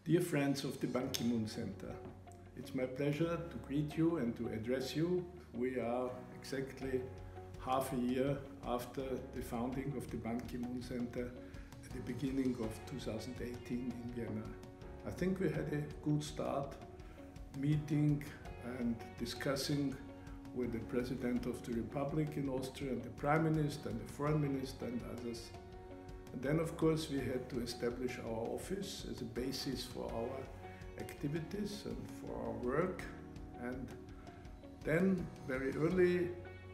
Dear friends of the Ban Ki-moon Center, it's my pleasure to greet you and to address you. We are exactly half a year after the founding of the Ban Ki-moon Center at the beginning of 2018 in Vienna. I think we had a good start meeting and discussing with the President of the Republic in Austria and the Prime Minister and the Foreign Minister and others. And then of course we had to establish our office as a basis for our activities and for our work. And then very early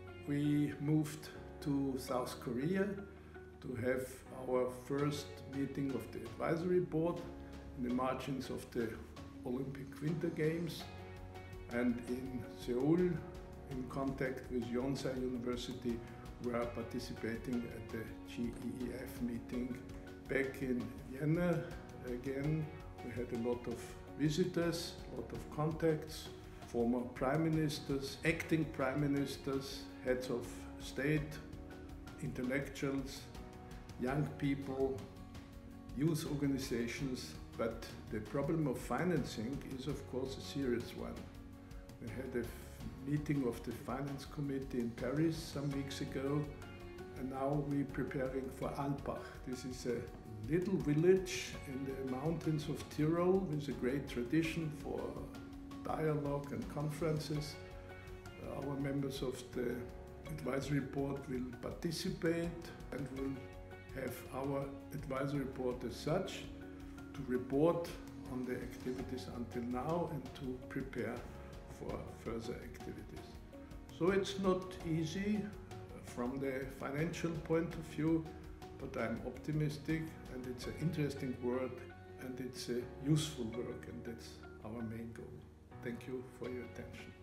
we moved to South Korea to have our first meeting of the advisory board in the margins of the Olympic Winter Games, and in Seoul, in contact with Yonsei University, we are participating at the GEEF meeting. Back in Vienna, again, we had a lot of visitors, a lot of contacts, former prime ministers, acting prime ministers, heads of state, intellectuals, young people, youth organizations, but the problem of financing is of course a serious one. We had a meeting of the Finance Committee in Paris some weeks ago, and now we're preparing for Alpbach. This is a little village in the mountains of Tyrol with a great tradition for dialogue and conferences. Our members of the advisory board will participate and will have our advisory board as such to report on the activities until now and to prepare for further activities. So it's not easy from the financial point of view, but I'm optimistic, and it's an interesting work and it's a useful work, and that's our main goal. Thank you for your attention.